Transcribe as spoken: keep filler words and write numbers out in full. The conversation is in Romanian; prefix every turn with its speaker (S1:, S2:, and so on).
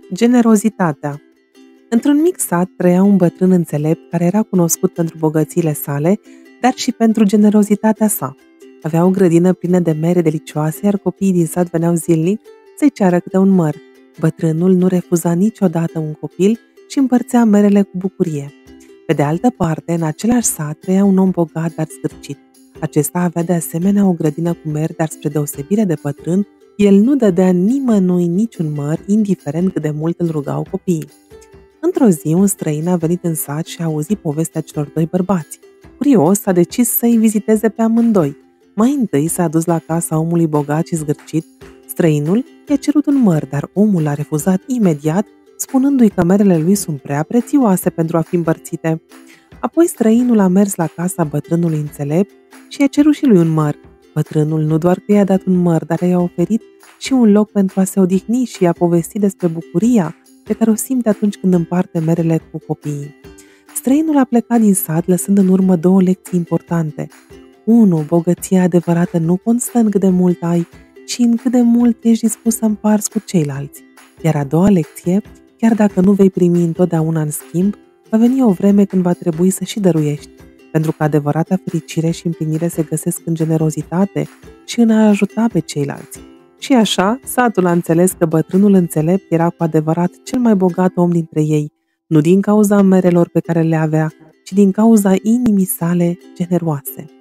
S1: Generozitatea. Într-un mic sat trăia un bătrân înțelept care era cunoscut pentru bogățiile sale, dar și pentru generozitatea sa. Avea o grădină plină de mere delicioase, iar copiii din sat veneau zilnic să-i ceară câte un măr. Bătrânul nu refuza niciodată un copil și împărțea merele cu bucurie. Pe de altă parte, în același sat trăia un om bogat, dar zgârcit. Acesta avea de asemenea o grădină cu meri, dar spre deosebire de bătrân, el nu dădea nimănui niciun măr, indiferent cât de mult îl rugau copiii. Într-o zi, un străin a venit în sat și a auzit povestea celor doi bărbați. Curios, a decis să-i viziteze pe amândoi. Mai întâi s-a dus la casa omului bogat și zgârcit. Străinul i-a cerut un măr, dar omul a refuzat imediat, spunându-i că merele lui sunt prea prețioase pentru a fi împărțite. Apoi străinul a mers la casa bătrânului înțelept și i-a cerut și lui un măr. Bătrânul nu doar că i-a dat un măr, dar i-a oferit și un loc pentru a se odihni și i-a povestit despre bucuria pe care o simte atunci când împarte merele cu copiii. Străinul a plecat din sat, lăsând în urmă două lecții importante. unu. Bogăția adevărată nu constă în cât de mult ai, ci în cât de mult ești dispus să împarți cu ceilalți. Iar a doua lecție, chiar dacă nu vei primi întotdeauna în schimb, va veni o vreme când va trebui să și dăruiești, pentru că adevărata fericire și împlinire se găsesc în generozitate și în a ajuta pe ceilalți. Și așa, satul a înțeles că bătrânul înțelept era cu adevărat cel mai bogat om dintre ei, nu din cauza merelor pe care le avea, ci din cauza inimii sale generoase.